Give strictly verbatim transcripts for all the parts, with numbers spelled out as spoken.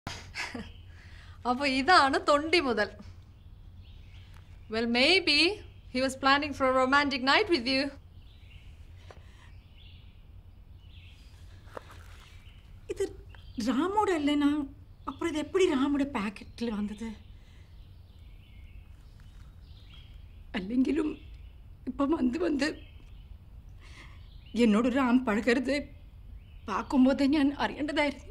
അപ്പോൾ ഇതാണ് തൊണ്ടി മുതൽ. Well, maybe he was planning for a romantic night with you. ഇത് രാമോടെ അല്ലേനാ? അപ്പോൾ ഇത് എപ്പടി രാമോടെ പാക്കറ്റിൽ വന്നത്? അല്ലെങ്കിലും ഇപ്പം വന്ന് വന്ന് എന്നോട് രാം പഴകരുത് പാക്കുമ്പോൾ ഞാൻ അറിയേണ്ടതായിരുന്നു.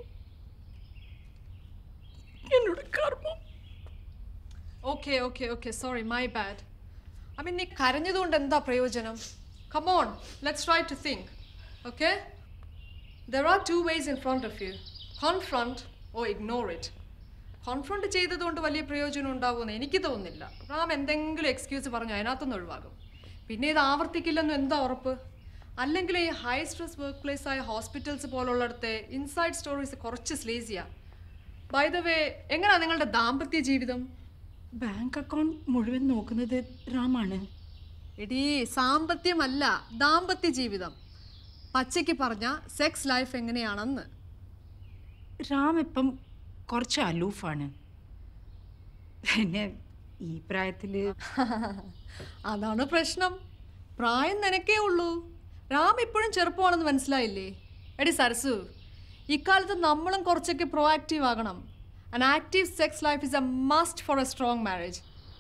എന്നോട് കർമ്മം. Okay okay okay sorry my bad. I mean നീ കരഞ്ഞതുകൊണ്ട് എന്താ പ്രയോജനം? Come on, let's try to think. Okay, there are two ways in front of you. Confront or ignore it. Confront ചെയ്തതുകൊണ്ട് വലിയ പ്രയോജനം ഉണ്ടാവുമെന്ന് എനിക്ക് തോന്നുന്നില്ല. റാം എന്തെങ്കിലും എക്സ്ക്യൂസ് പറഞ്ഞു അതിനകത്തൊന്നും ഒഴിവാകും. പിന്നെ ഇത് ആവർത്തിക്കില്ലെന്നും എന്താ ഉറപ്പ്? അല്ലെങ്കിൽ ഈ ഹൈ സ്ട്രെസ് വർക്ക് പ്ലേസ് ആയ ഹോസ്പിറ്റൽസ് പോലുള്ളിടത്തെ ഇൻസൈഡ് സ്റ്റോറീസ് കുറച്ച് സ്ലേസിയാണ്. ബൈ ദ വേ, എങ്ങനെയാണ് നിങ്ങളുടെ ദാമ്പത്യ ജീവിതം? ബാങ്ക് അക്കൗണ്ട് മുഴുവൻ നോക്കുന്നത് രാമാണ്. എടീ, സാമ്പത്യമല്ല, ദാമ്പത്യ ജീവിതം. പച്ചയ്ക്ക് പറഞ്ഞ സെക്സ് ലൈഫ് എങ്ങനെയാണെന്ന്. രാം ഇപ്പം കുറച്ച് അലൂഫാണ്. പിന്നെ ഈ പ്രായത്തിൽ അതാണ് പ്രശ്നം. പ്രായം നിനക്കേ ഉള്ളൂ. രാം ഇപ്പോഴും ചെറുപ്പമാണെന്ന് മനസ്സിലായില്ലേ? എടി സരസു, ഇക്കാലത്ത് നമ്മളും കുറച്ചൊക്കെ പ്രോആക്റ്റീവ് ആകണം. An active sex life is a must for a strong marriage.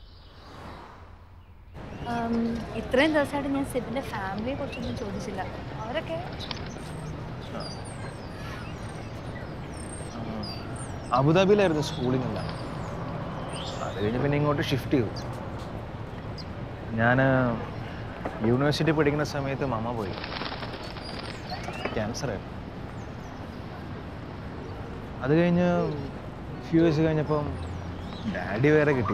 ഇത്രയും ദിവസമായിട്ട് ഞാൻ സിബിൻ്റെ ഫാമിലിയെ കുറിച്ചൊന്നും ചോദിച്ചില്ല. അവരൊക്കെ അബുദാബിയിലായിരുന്നു സ്കൂളിംഗ് എല്ലാം. അത് കഴിഞ്ഞ് പിന്നെ ഇങ്ങോട്ട് ഷിഫ്റ്റ് ചെയ്തു. ഞാൻ യൂണിവേഴ്സിറ്റി പഠിക്കുന്ന സമയത്ത് മമ്മ പോയി. ക്യാൻസറായിരുന്നു. അത് കഴിഞ്ഞ് ഫ്യൂ ഇയേഴ്സ് കഴിഞ്ഞപ്പം ഡാഡി വേറെ കിട്ടി.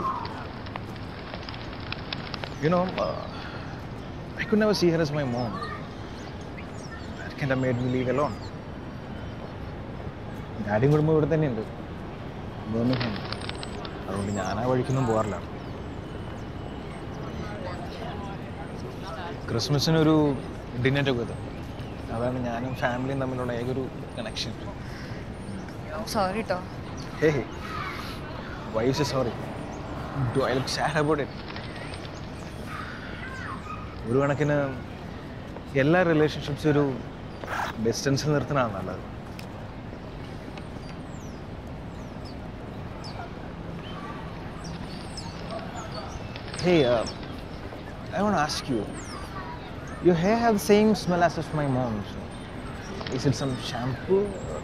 You know, I could never see her as my mom. That kind of made me leave alone. ഡാഡിയും കുടുംബം ഇവിടെ തന്നെയുണ്ട്, അതുകൊണ്ട് ഞാൻ ആ വഴിക്കൊന്നും പോകാറില്ല. ക്രിസ്മസിനൊരു ഡിന്നർ ടുഗദർ, അതാണ് ഞാനും ഫാമിലിയും തമ്മിലുള്ള ഏതൊരു കണക്ഷൻ. സോറി കേട്ടോ. Hey, why is it sorry? Do I look sad about it? ഒരു കണക്കിന് എല്ലാ റിലേഷൻഷിപ്സും ഒരു ഡിസ്റ്റൻസ് നിർത്തണമാണ് നല്ലത്. Hey, uh, I want to ask you, your hair has the same smell as of my mom's. Is it some shampoo?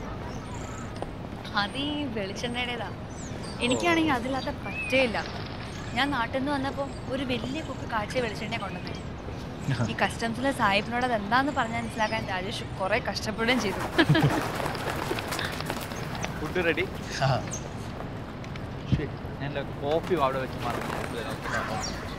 അത് ഈ വെളിച്ചെണ്ണയുടേതാ. എനിക്കാണെങ്കിൽ അതില്ലാത്ത പറ്റേയില്ല. ഞാൻ നാട്ടിൽ നിന്ന് വന്നപ്പോൾ ഒരു വലിയ കുപ്പി കാഴ്ച വെളിച്ചെണ്ണ കൊണ്ടുവന്നേ. ഈ കസ്റ്റംസിലെ സാഹിബിനോട് അത് എന്താന്ന് പറഞ്ഞ് മനസ്സിലാക്കാൻ രാജേഷ് കുറെ കഷ്ടപ്പെടുകയും ചെയ്തു. Food ready? ഞാൻ കോഫി അവിടെ വെച്ച് മറന്നു.